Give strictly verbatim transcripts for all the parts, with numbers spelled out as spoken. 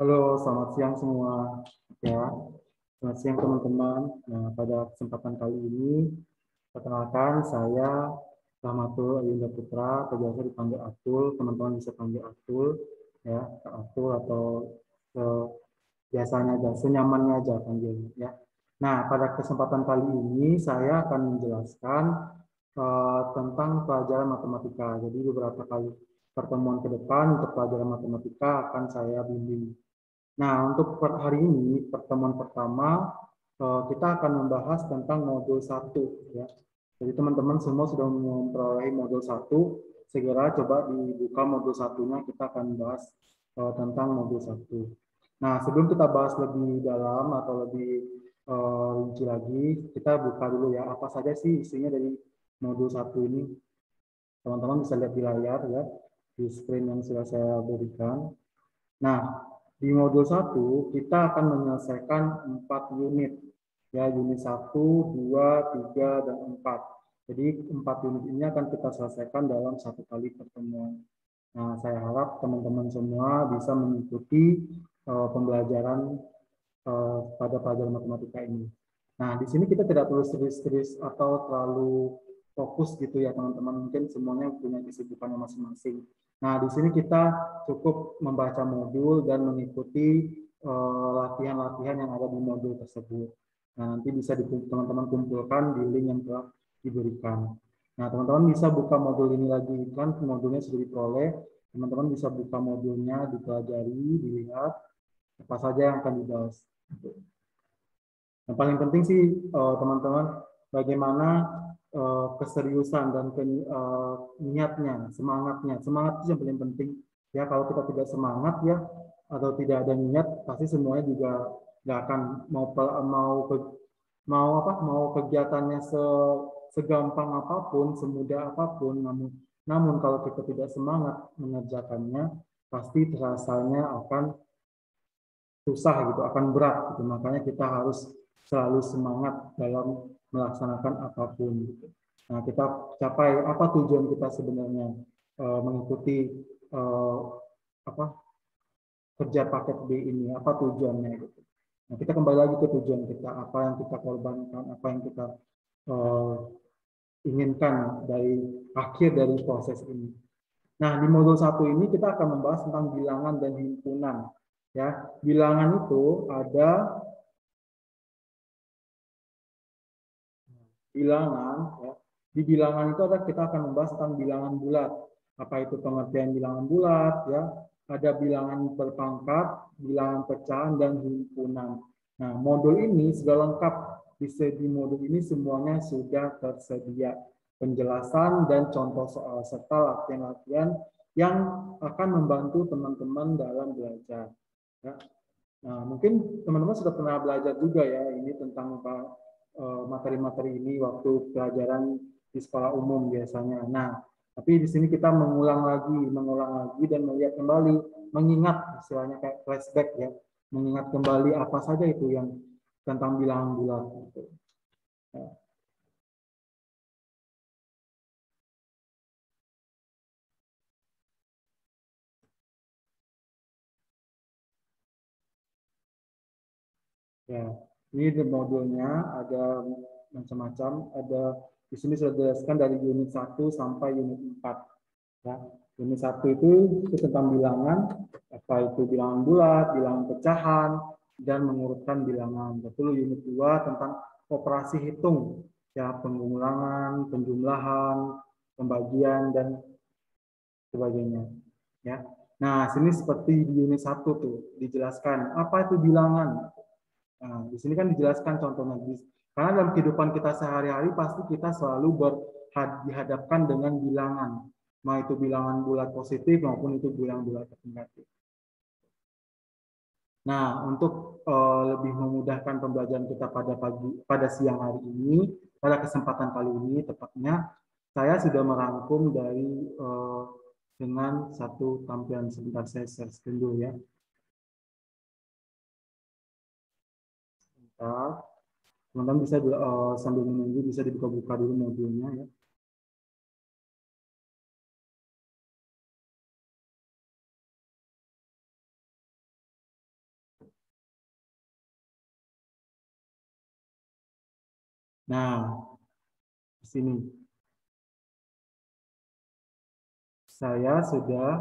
Halo, selamat siang semua. Ya, selamat siang teman-teman. Nah, pada kesempatan kali ini, perkenalkan saya Rahmatul Ayunda Putra, atau biasa dipanggil Atul. Teman-teman bisa panggil Atul, ya, Kak Atul atau eh, biasanya aja, senyamannya aja panggilnya. Ya. Nah, pada kesempatan kali ini saya akan menjelaskan eh, tentang pelajaran matematika. Jadi beberapa kali pertemuan ke depan untuk pelajaran matematika akan saya bimbing. Nah, untuk per hari ini, pertemuan pertama, eh, kita akan membahas tentang modul satu. Ya. Jadi teman-teman semua sudah memperoleh modul satu, segera coba dibuka modul satunya, kita akan bahas eh, tentang modul satu. Nah, sebelum kita bahas lebih dalam atau lebih eh, rinci lagi, kita buka dulu ya, apa saja sih isinya dari modul satu ini. Teman-teman bisa lihat di layar ya, di screen yang sudah saya berikan. Nah, di modul satu kita akan menyelesaikan empat unit. Ya, unit satu, dua, tiga, dan empat. Jadi empat unit ini akan kita selesaikan dalam satu kali pertemuan. Nah, saya harap teman-teman semua bisa mengikuti uh, pembelajaran uh, pada pelajaran matematika ini. Nah, di sini kita tidak perlu serius-serius atau terlalu fokus gitu ya teman-teman. Mungkin semuanya punya kesibukannya masing-masing. Nah, di sini kita cukup membaca modul dan mengikuti uh, latihan-latihan yang ada di modul tersebut. Nah, nanti bisa teman-teman kumpulkan di link yang telah diberikan. Nah, teman-teman bisa buka modul ini lagi, kan modulnya sudah diperoleh. Teman-teman bisa buka modulnya, dipelajari, dilihat apa saja yang akan dibahas. Yang paling penting sih eh, teman-teman bagaimana eh, keseriusan dan ke, eh, niatnya, semangatnya. Semangat itu yang paling penting. Ya kalau kita tidak semangat ya atau tidak ada niat, pasti semuanya juga nggak akan mau mau mau apa mau kegiatannya se, segampang apapun, semudah apapun, namun namun kalau kita tidak semangat mengerjakannya, pasti rasanya akan susah gitu, akan berat gitu. Makanya kita harus selalu semangat dalam melaksanakan apapun gitu. Nah, kita capai apa tujuan kita sebenarnya e, mengikuti e, apa kerja paket B ini, apa tujuannya gitu. Nah, kita kembali lagi ke tujuan kita, apa yang kita korbankan, apa yang kita e, inginkan dari akhir dari proses ini. Nah, di modul satu ini kita akan membahas tentang bilangan dan himpunan. Ya, bilangan itu ada bilangan, ya. Di bilangan itu ada kita akan membahas tentang bilangan bulat. Apa itu pengertian bilangan bulat, ya? Ada bilangan berpangkat, bilangan pecahan, dan himpunan. Nah, modul ini sudah lengkap. Di di modul ini semuanya sudah tersedia penjelasan dan contoh soal serta latihan-latihan yang akan membantu teman-teman dalam belajar. Ya. Nah, mungkin teman-teman sudah pernah belajar juga ya ini tentang eh, materi-materi ini waktu pelajaran di sekolah umum biasanya. Nah, tapi di sini kita mengulang lagi, mengulang lagi dan melihat kembali, mengingat istilahnya kayak flashback ya, mengingat kembali apa saja itu yang tentang bilangan bulat. Gitu. Ya. Ya, ini di modulnya ada macam-macam, ada di sini sudah dijelaskan dari unit satu sampai unit empat. Ya. Unit satu itu, itu tentang bilangan, apa itu bilangan bulat, bilangan pecahan, dan mengurutkan bilangan. Betul unit dua tentang operasi hitung, ya pengulangan, penjumlahan, pembagian, dan sebagainya. Ya. Nah, sini seperti di unit satu tuh dijelaskan apa itu bilangan. Nah, di sini kan dijelaskan contohnya. Karena dalam kehidupan kita sehari-hari pasti kita selalu dihadapkan dengan bilangan. Mau itu bilangan bulat positif maupun itu bilangan bulat negatif. Nah, untuk uh, lebih memudahkan pembelajaran kita pada pagi, pada siang hari ini, pada kesempatan kali ini tepatnya, saya sudah merangkum dari uh, dengan satu tampilan. Sebentar saya share screen dulu ya. Sebentar. Teman-teman bisa uh, sambil menunggu bisa dibuka-buka dulu modulnya ya. Nah, di sini saya sudah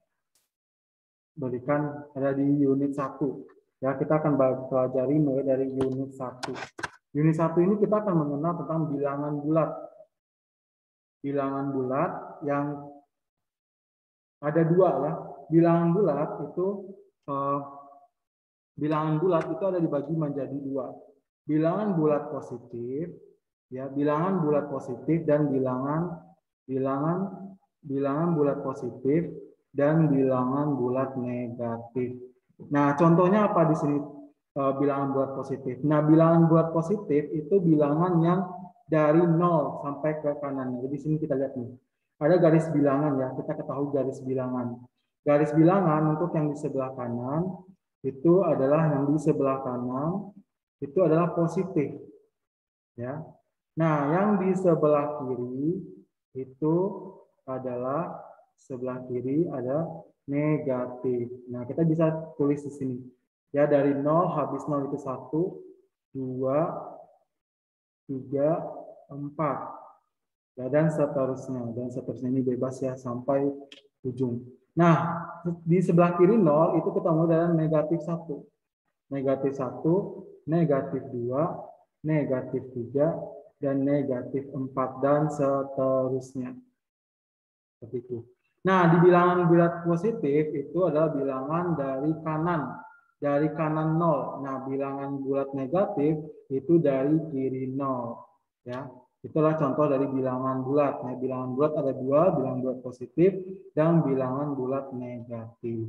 berikan ada di unit satu. Ya, kita akan pelajari mulai dari unit satu. Unit satu ini kita akan mengenal tentang bilangan bulat. Bilangan bulat yang ada dua ya. Bilangan bulat itu eh, bilangan bulat itu ada dibagi menjadi dua. Bilangan bulat positif, ya, bilangan bulat positif dan bilangan bilangan bilangan bulat positif dan bilangan bulat negatif. Nah, contohnya apa di sini eh, bilangan bulat positif? Nah, bilangan bulat positif itu bilangan yang dari nol sampai ke kanan. Jadi di sini kita lihat nih. Ada garis bilangan ya, kita ketahui garis bilangan. Garis bilangan untuk yang di sebelah kanan itu adalah yang di sebelah kanan itu adalah positif. Ya. Nah, yang di sebelah kiri itu adalah sebelah kiri ada negatif. Nah, kita bisa tulis di sini. Ya, dari nol habis nol itu satu, dua, tiga, empat. Ya, dan seterusnya. Dan seterusnya ini bebas ya sampai ujung. Nah, di sebelah kiri nol itu ketemu dengan negatif satu. Negatif satu, negatif dua, negatif tiga, dan negatif empat, dan seterusnya. Seperti itu. Nah, di bilangan bulat positif itu adalah bilangan dari kanan, dari kanan nol. Nah, bilangan bulat negatif itu dari kiri nol. Ya, itulah contoh dari bilangan bulat. Nah, bilangan bulat ada dua, bilangan bulat positif dan bilangan bulat negatif.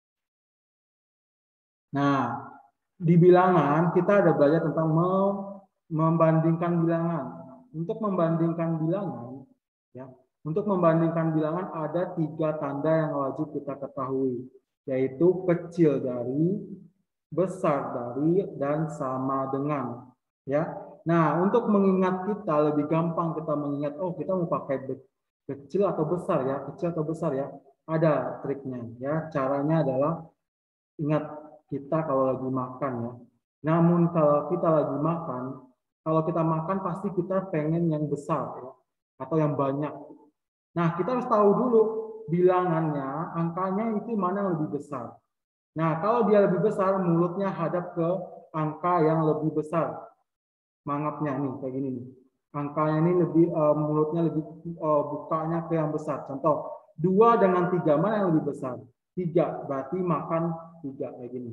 Nah, di bilangan kita ada belajar tentang membandingkan bilangan. Untuk membandingkan bilangan, ya. Untuk membandingkan bilangan ada tiga tanda yang wajib kita ketahui, yaitu kecil dari, besar dari, dan sama dengan. Ya. Nah, untuk mengingat kita lebih gampang kita mengingat, oh kita mau pakai kecil atau besar ya, kecil atau besar ya. Ada triknya ya. Caranya adalah ingat kita kalau lagi makan ya. Namun kalau kita lagi makan, kalau kita makan pasti kita pengen yang besar ya, atau yang banyak. Nah, kita harus tahu dulu bilangannya, angkanya itu mana yang lebih besar. Nah, kalau dia lebih besar, mulutnya hadap ke angka yang lebih besar. Mangapnya nih, kayak gini nih. Angkanya ini lebih, uh, mulutnya lebih uh, bukanya ke yang besar. Contoh, dua dengan tiga, mana yang lebih besar? Tiga, berarti makan tiga, kayak gini.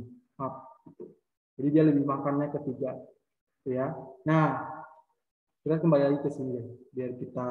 Jadi dia lebih makannya ke tiga. Ya. Nah, kita kembali lagi ke sini deh, biar kita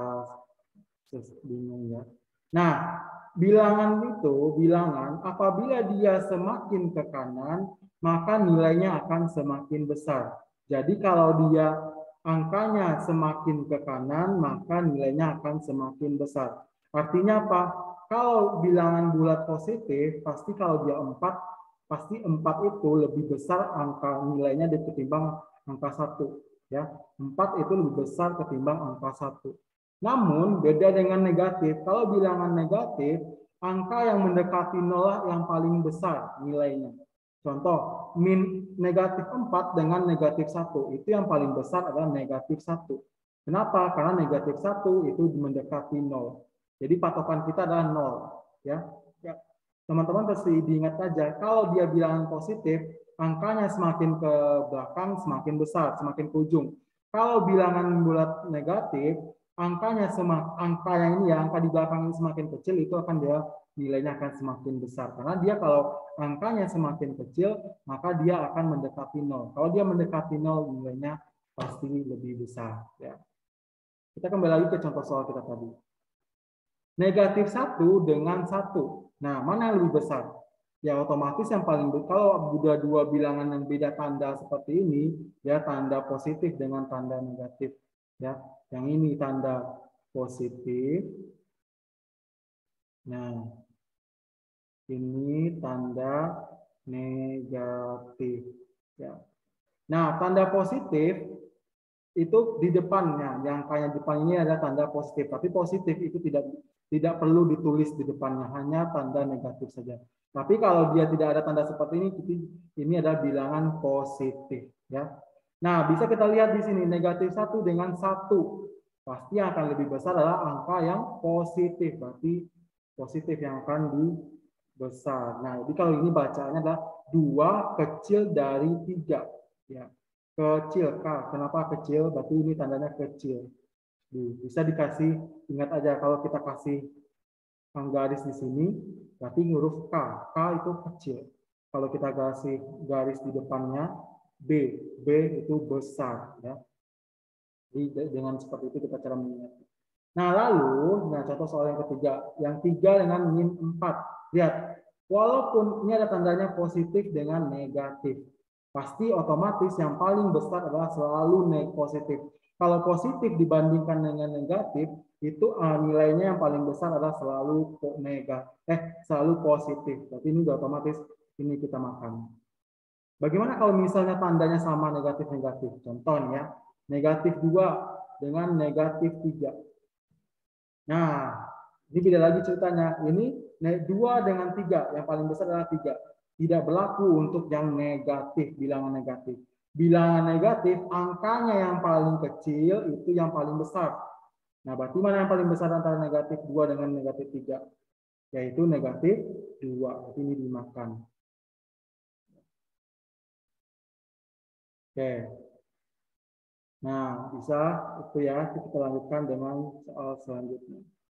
bingung ya. Nah, bilangan itu, bilangan apabila dia semakin ke kanan, maka nilainya akan semakin besar. Jadi kalau dia angkanya semakin ke kanan, maka nilainya akan semakin besar. Artinya apa? Kalau bilangan bulat positif, pasti kalau dia empat, pasti empat itu lebih besar angka nilainya ketimbang angka satu. Ya, empat itu lebih besar ketimbang angka satu. Namun, beda dengan negatif. Kalau bilangan negatif, angka yang mendekati nol yang paling besar nilainya. Contoh, min negatif empat dengan negatif satu. Itu yang paling besar adalah negatif satu. Kenapa? Karena negatif satu itu mendekati nol. Jadi patokan kita adalah nol. Ya, teman-teman pasti diingat aja, kalau dia bilangan positif, angkanya semakin ke belakang, semakin besar, semakin ke ujung. Kalau bilangan bulat negatif, angkanya semak, angka yang ini ya, angka di belakang ini semakin kecil, itu akan dia nilainya akan semakin besar. Karena dia kalau angkanya semakin kecil, maka dia akan mendekati nol. Kalau dia mendekati nol, nilainya pasti lebih besar. Ya. Kita kembali lagi ke contoh soal kita tadi. Negatif satu dengan satu. Nah, mana yang lebih besar? Ya otomatis yang paling besar, kalau udah dua bilangan yang beda tanda seperti ini, ya tanda positif dengan tanda negatif. Ya, yang ini tanda positif. Nah, ini tanda negatif. Ya. Nah, tanda positif itu di depannya, yang kayak depan ini ada tanda positif, tapi positif itu tidak tidak perlu ditulis di depannya, hanya tanda negatif saja. Tapi kalau dia tidak ada tanda seperti ini, ini adalah bilangan positif, ya. Nah, bisa kita lihat di sini negatif satu dengan satu. Pasti yang akan lebih besar adalah angka yang positif. Berarti positif yang akan dibesar. Nah, jadi kalau ini bacaannya adalah dua kecil dari tiga. Ya. Kecil, K. Kenapa kecil? Berarti ini tandanya kecil. Bisa dikasih, ingat aja kalau kita kasih garis di sini, berarti huruf K. K itu kecil. Kalau kita kasih garis di depannya, B. B itu besar. Ya. Jadi dengan seperti itu kita cara mengingat. Nah lalu, nah contoh soal yang ketiga. Yang tiga dengan min empat. Lihat, walaupun ini ada tandanya positif dengan negatif. Pasti otomatis yang paling besar adalah selalu positif. Kalau positif dibandingkan dengan negatif, itu uh, nilainya yang paling besar adalah selalu negatif, eh selalu positif. Berarti ini udah otomatis ini kita makan. Bagaimana kalau misalnya tandanya sama negatif-negatif? Contohnya, negatif dua dengan negatif tiga. Nah, ini beda lagi ceritanya. Ini dua dengan tiga, yang paling besar adalah tiga. Tidak berlaku untuk yang negatif, bilangan negatif. Bilangan negatif, angkanya yang paling kecil itu yang paling besar. Nah, berarti mana yang paling besar antara negatif dua dengan negatif tiga? Yaitu negatif dua. Berarti ini dimakan. Oke. Nah, bisa itu ya. Kita lanjutkan dengan soal selanjutnya.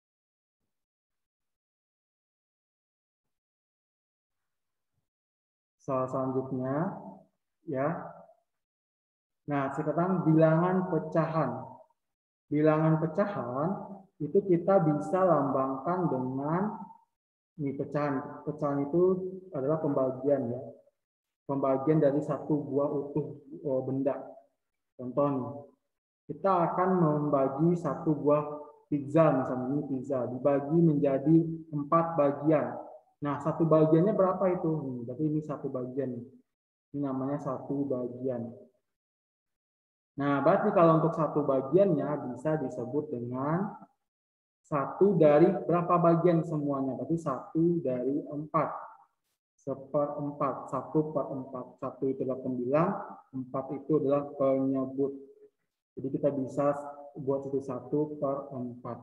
Soal selanjutnya, ya. Nah, sekarang bilangan pecahan. Bilangan pecahan itu kita bisa lambangkan dengan ini pecahan. Pecahan itu adalah pembagian ya. Pembagian dari satu buah utuh benda. Contoh nih, kita akan membagi satu buah pizza, misalnya ini pizza, dibagi menjadi empat bagian. Nah, satu bagiannya berapa itu? Hmm, berarti ini satu bagian. Ini namanya satu bagian. Nah, berarti kalau untuk satu bagiannya bisa disebut dengan satu dari berapa bagian semuanya? Berarti satu dari empat. Seperempat. Satu per empat. Satu itu adalah pembilang, empat itu adalah penyebut. Jadi kita bisa buat itu satu per empat.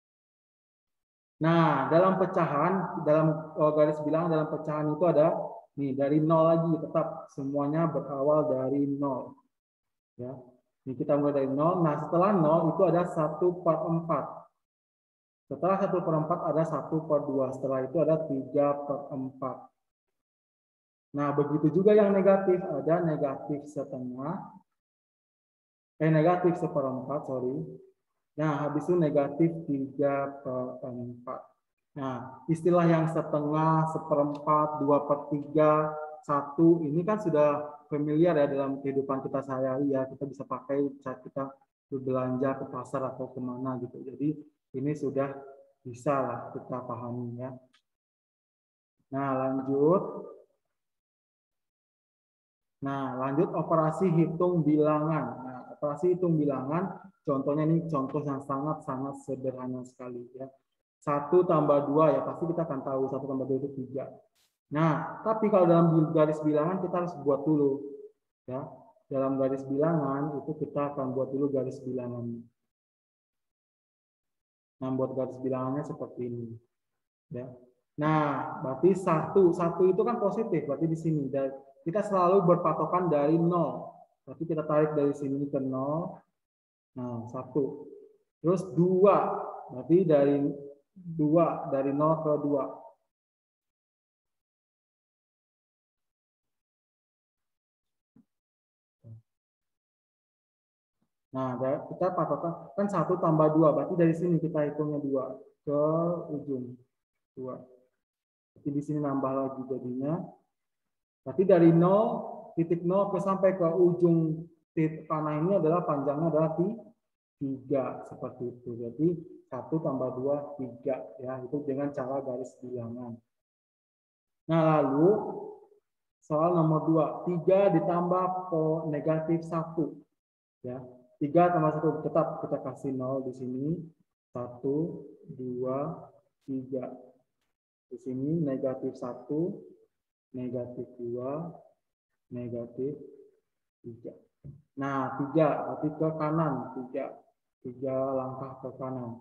Nah, dalam pecahan, dalam garis bilangan dalam pecahan itu ada nih dari nol lagi, tetap semuanya berawal dari nol. Ya. Ini kita mulai dari nol. Nah, setelah nol itu ada satu per empat. Setelah satu per empat ada satu per dua. Setelah itu ada tiga per empat. Nah, begitu juga yang negatif. Ada negatif setengah. Eh, negatif seperempat, sorry. Nah, habis itu negatif tiga per empat. Nah, istilah yang setengah, seperempat, dua per tiga, satu, ini kan sudah familiar ya dalam kehidupan kita sehari-hari ya. Kita bisa pakai saat kita berbelanja ke pasar atau kemana gitu. Jadi ini sudah bisa lah kita pahami ya. Nah, lanjut. Nah, lanjut operasi hitung bilangan. Nah, operasi hitung bilangan, contohnya ini contoh yang sangat-sangat sederhana sekali ya. Satu tambah dua ya pasti kita akan tahu satu tambah dua itu tiga. Nah, tapi kalau dalam garis bilangan kita harus buat dulu ya. Dalam garis bilangan itu kita akan buat dulu garis bilangan. Nah, buat garis bilangannya seperti ini ya. Nah, berarti satu satu itu kan positif, berarti di sini dan kita selalu berpatokan dari nol. Berarti kita tarik dari sini ke nol. Nah, satu. Terus dua, berarti dari dua dari nol ke dua. Nah, kita patokan kan satu tambah dua, berarti dari sini kita hitungnya dua ke ujung dua. Jadi di sini nambah lagi jadinya. Berarti dari nol titik nol ke sampai ke ujung titik panah ini adalah panjangnya adalah tiga seperti itu. Jadi satu tambah dua tiga ya itu dengan cara garis bilangan. Nah lalu soal nomor dua tiga ditambah negatif satu ya. tiga tambah satu tetap kita kasih nol di sini. satu, dua, tiga. Di sini negatif satu, negatif dua, negatif tiga. Nah, tiga berarti ke kanan, tiga. Tiga langkah ke kanan.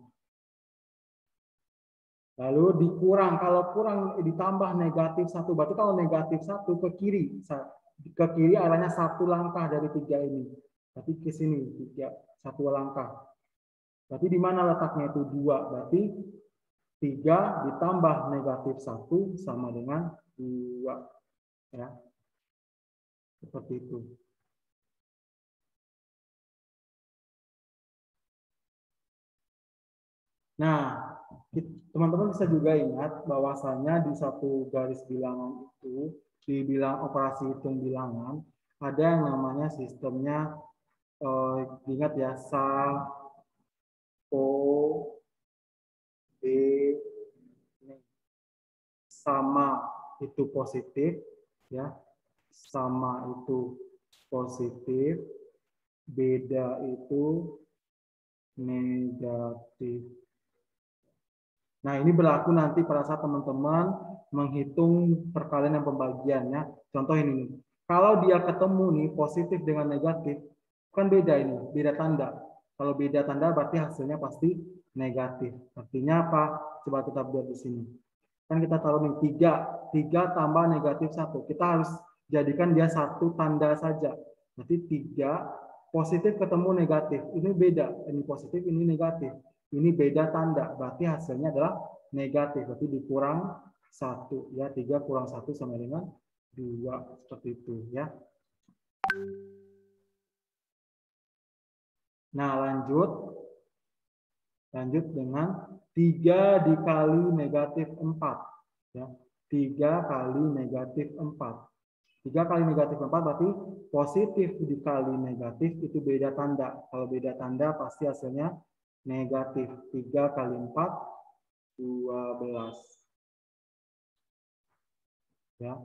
Lalu dikurang, kalau kurang ditambah negatif satu, berarti kalau negatif satu ke kiri, ke kiri arahnya satu langkah dari tiga ini. Berarti ke sini, tiga, satu langkah. Berarti di mana letaknya itu dua, berarti tiga ditambah negatif satu sama dengan dua. Ya. Seperti itu. Nah, teman-teman bisa juga ingat bahwasanya di satu garis bilangan itu, di bilang operasi hitung bilangan, ada yang namanya sistemnya, eh, ingat ya, sa, po, b, sama itu positif, ya, sama itu positif, beda itu negatif. Nah, ini berlaku nanti pada saat teman-teman menghitung perkalian dan pembagiannya. Contoh ini, kalau dia ketemu nih positif dengan negatif, kan beda ini, beda tanda. Kalau beda tanda berarti hasilnya pasti negatif. Artinya apa? Coba kita buat di sini. Kan kita taruh nih tiga, tiga tambah negatif satu. Kita harus jadikan dia satu tanda saja. Berarti tiga positif ketemu negatif. Ini beda, ini positif, ini negatif. Ini beda tanda, berarti hasilnya adalah negatif, berarti dikurang satu, ya, tiga kurang satu sama dengan dua, seperti itu, ya. Nah, lanjut, lanjut dengan tiga dikali negatif empat, ya, tiga kali negatif empat. tiga kali negatif empat berarti positif dikali negatif itu beda tanda, kalau beda tanda pasti hasilnya negatif. Tiga kali empat, dua belas. Ya.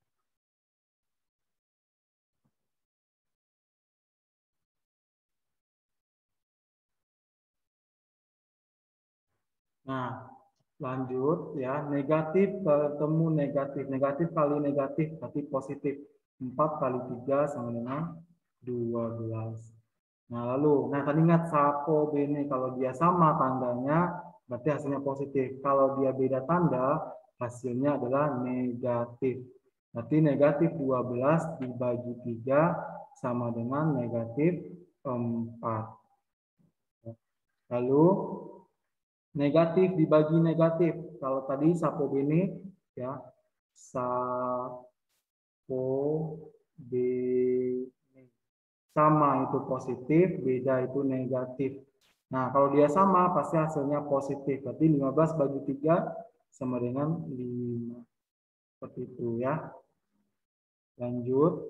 Nah, lanjut ya, negatif ketemu negatif. Negatif kali negatif berarti positif. empat kali tiga sama dengan dua belas. Nah, lalu, nah tadi ingat sapo bene, kalau dia sama tandanya, berarti hasilnya positif. Kalau dia beda tanda, hasilnya adalah negatif. Berarti negatif dua belas dibagi tiga sama dengan negatif empat. Lalu, negatif dibagi negatif. Kalau tadi sapo bene, ya, sapo bene. Sama itu positif, beda itu negatif. Nah, kalau dia sama, pasti hasilnya positif. Berarti lima belas bagi tiga sama dengan lima. Seperti itu ya. Lanjut.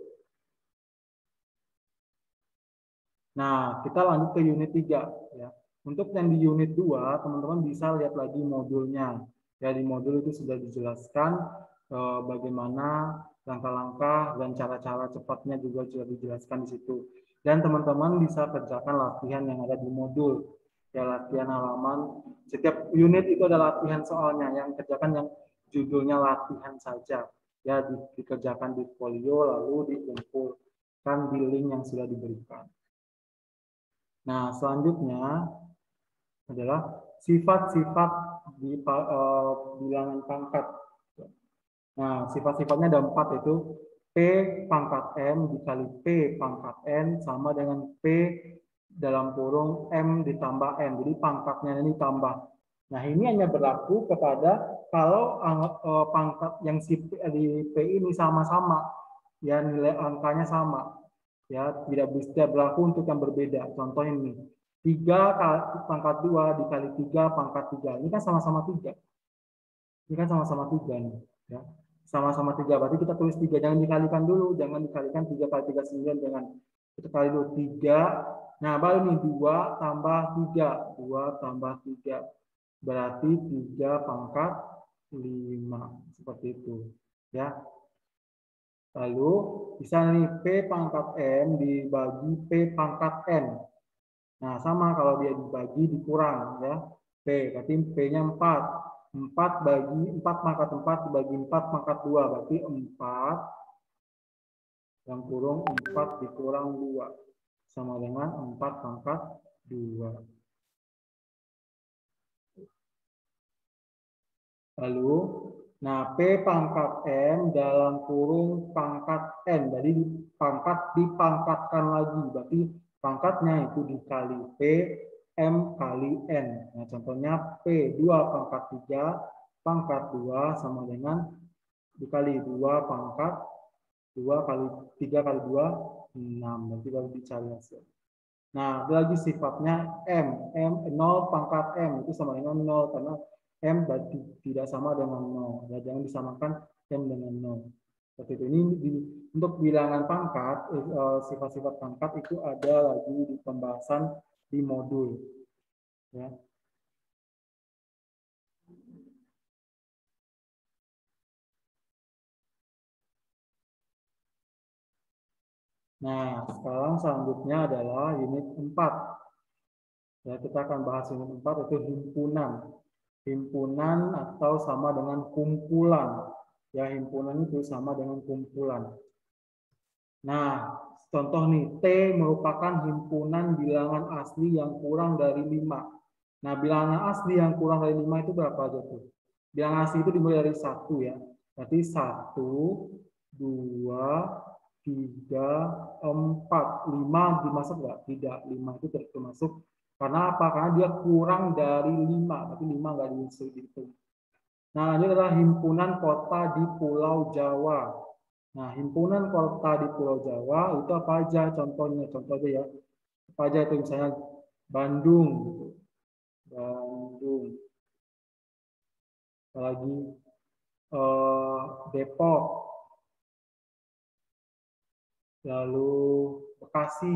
Nah, kita lanjut ke unit tiga. Ya. Untuk yang di unit dua, teman-teman bisa lihat lagi modulnya. Ya, di modul itu sudah dijelaskan eh, bagaimana langkah-langkah dan cara-cara cepatnya juga sudah dijelaskan di situ. Dan teman-teman bisa kerjakan latihan yang ada di modul. Ya, latihan halaman. Setiap unit itu ada latihan soalnya. Yang kerjakan yang judulnya latihan saja. Ya, di, dikerjakan di folio lalu dikumpulkan di link yang sudah diberikan. Nah, selanjutnya adalah sifat-sifat di uh, bilangan pangkat. Nah, sifat-sifatnya ada empat, itu P pangkat M dikali P pangkat N sama dengan P dalam kurung M ditambah N. Jadi pangkatnya ini tambah. Nah, ini hanya berlaku kepada kalau uh, pangkat yang si P, di P ini sama-sama, ya nilai angkanya sama. Ya, tidak bisa berlaku untuk yang berbeda. Contoh ini, tiga pangkat dua dikali tiga pangkat tiga. Ini kan sama-sama tiga. Ini kan sama-sama tiga nih. Ya. Sama-sama tiga, berarti kita tulis tiga. Jangan dikalikan dulu, jangan dikalikan tiga kali tiga, sembilan, jangan. Kita kali dulu, tiga. Nah, baru nih, dua tambah tiga. dua tambah tiga. Berarti tiga pangkat lima. Seperti itu. Ya. Lalu bisa nih P pangkat M dibagi P pangkat N. Nah, sama kalau dia dibagi dikurang ya. P, berarti P-nya empat. empat bagi empat pangkat empat dibagi empat pangkat dua, berarti empat yang kurung empat dikurang dua sama dengan empat pangkat dua. Lalu, nah P pangkat M dalam kurung pangkat N. Jadi pangkat dipangkatkan lagi. Berarti pangkatnya itu dikali P, M kali N. Nah contohnya P dua pangkat tiga, pangkat dua sama dengan dikali dua pangkat dua kali tiga kali dua, enam. Nanti baru dicari hasil. Nah, ada lagi sifatnya M. M nol pangkat M itu sama dengan nol karena M berarti tidak sama dengan nol. Ya, jangan disamakan M dengan nol. Seperti itu. Ini di, untuk bilangan pangkat, sifat-sifat eh, pangkat itu ada lagi di pembahasan di modul. Ya. Nah, sekarang selanjutnya adalah unit empat. Ya, kita akan bahas unit empat itu himpunan. Himpunan atau sama dengan kumpulan. Ya, himpunan itu sama dengan kumpulan. Nah, contoh nih, T merupakan himpunan bilangan asli yang kurang dari lima. Nah, bilangan asli yang kurang dari lima itu berapa aja tuh? Bilangan asli itu dimulai dari satu ya. Berarti satu, dua, tiga, empat. lima dimasuk nggak? Tidak, lima itu tidak termasuk. Karena apa? Karena dia kurang dari lima. Tapi lima nggak dihitung. Nah, ini adalah himpunan kota di Pulau Jawa. Nah, himpunan kota di Pulau Jawa itu apa aja contohnya? Contoh aja ya. Apa aja itu misalnya Bandung. Bandung. Apalagi eh, Depok. Lalu Bekasi.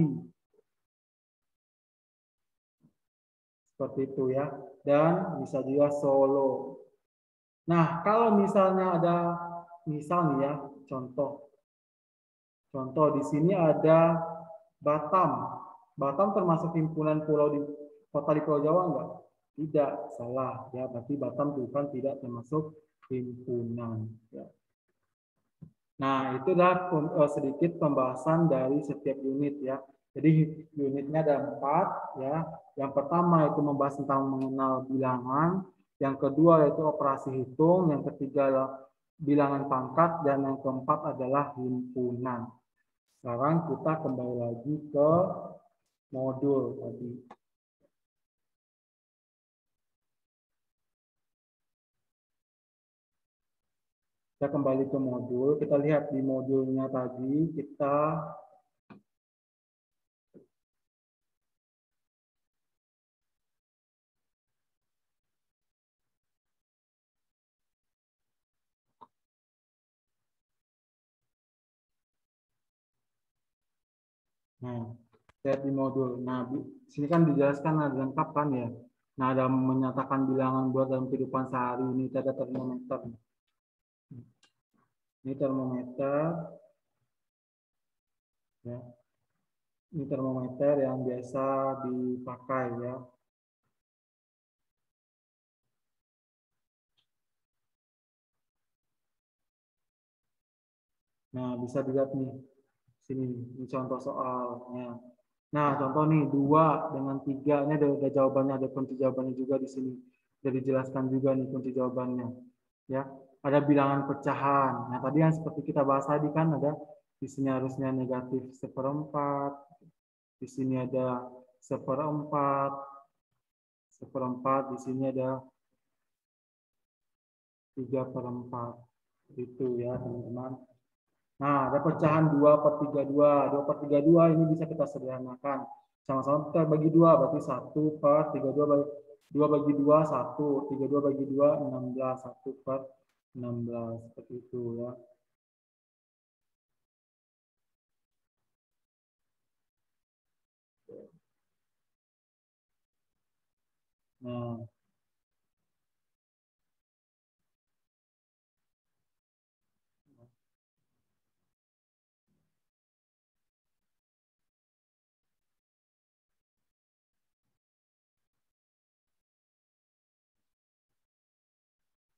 Seperti itu ya. Dan bisa juga Solo. Nah, kalau misalnya ada misal nih ya, contoh. Contoh di sini ada Batam. Batam termasuk himpunan pulau di kota di Pulau Jawa enggak? Tidak, salah. Ya, berarti Batam bukan tidak termasuk himpunan. Ya. Nah, itu adalah sedikit pembahasan dari setiap unit ya. Jadi unitnya ada empat ya. Yang pertama itu membahas tentang mengenal bilangan. Yang kedua yaitu operasi hitung. Yang ketiga adalah bilangan pangkat. Dan yang keempat adalah himpunan. Sekarang kita kembali lagi ke modul tadi. Kita kembali ke modul. Kita lihat di modulnya tadi kita Nah, lihat di modul. Nah, di sini kan dijelaskan ada lengkap kan ya. Nah, ada menyatakan bilangan buat dalam kehidupan sehari ini ada termometer. Ini termometer. Ya. Ini termometer yang biasa dipakai ya. Nah, bisa dilihat nih. Sini, ini contoh soalnya. Nah, contoh nih, dua dengan tiga. Ini ada, ada jawabannya, ada kunci jawabannya juga di sini. Sudah dijelaskan juga nih kunci jawabannya. Ya, ada bilangan pecahan. Nah, tadi yang seperti kita bahas tadi kan ada di sini harusnya negatif seperempat. Di sini ada seperempat. Seperempat, di sini ada tiga per empat. Itu ya, teman-teman. Nah, ada pecahan dua per tiga puluh dua. dua per tiga puluh dua ini bisa kita sederhanakan. Sama-sama kita bagi dua, berarti satu per tiga puluh dua bagi dua bagi dua, satu. tiga puluh dua bagi dua, enam belas. satu per enam belas. Seperti itu ya. Nah,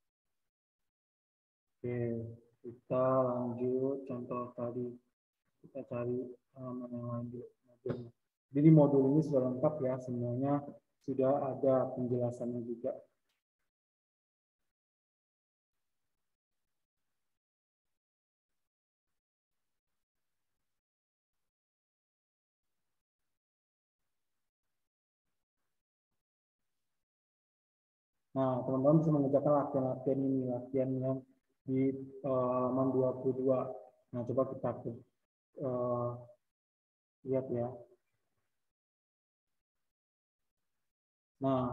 oke, kita lanjut contoh tadi. kita cari halaman yang lain di modulnya. Jadi modul ini sudah lengkap ya, semuanya sudah ada penjelasannya juga. Nah, teman-teman bisa mengerjakan latihan-latihan ini, latihan yang di uh, halaman dua puluh dua. Nah, coba kita uh, lihat ya. Nah,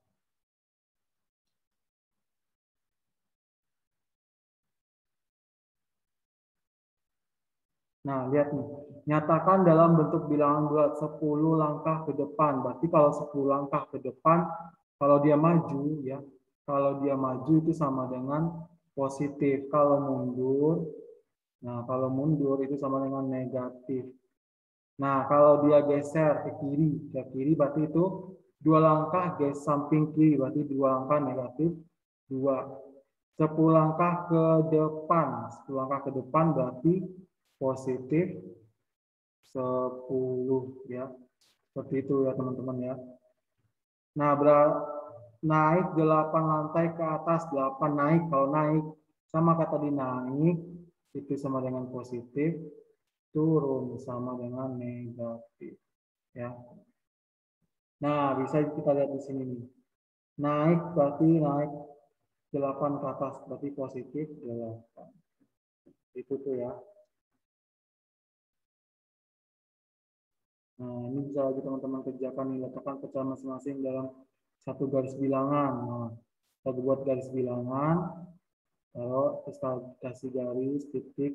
nah lihat nih. Nyatakan dalam bentuk bilangan bulat sepuluh langkah ke depan. Berarti kalau sepuluh langkah ke depan, kalau dia maju ya, kalau dia maju itu sama dengan positif. Kalau mundur, nah kalau mundur itu sama dengan negatif. Nah, kalau dia geser ke kiri, ke kiri berarti itu dua langkah geser samping kiri, berarti dua langkah negatif, dua. Sepuluh langkah ke depan, sepuluh langkah ke depan berarti positif sepuluh ya. Seperti itu ya teman-teman ya. Nah, naik delapan lantai ke atas, delapan naik, kalau naik sama kata di naik itu sama dengan positif, turun sama dengan negatif ya. Nah, bisa kita lihat di sini nih. Naik berarti naik delapan ke atas, berarti positif delapan. Itu tuh ya. Nah, ini bisa lagi teman-teman kerjakan nih, letakkan pecahan masing-masing dalam satu garis bilangan. Nah, kita buat garis bilangan, lalu kita kasih garis, titik,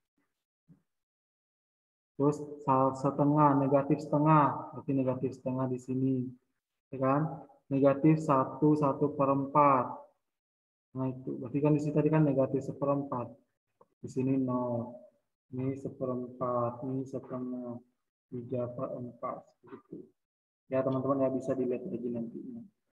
terus setengah, negatif setengah, berarti negatif setengah di sini, ya kan? Negatif satu, satu per empat. Nah itu, berarti kan di sini tadi kan negatif seperempat. Di sini nol, ini seperempat, ini setengah, tiga per empat, gitu. Ya teman-teman ya bisa dilihat lagi nantinya.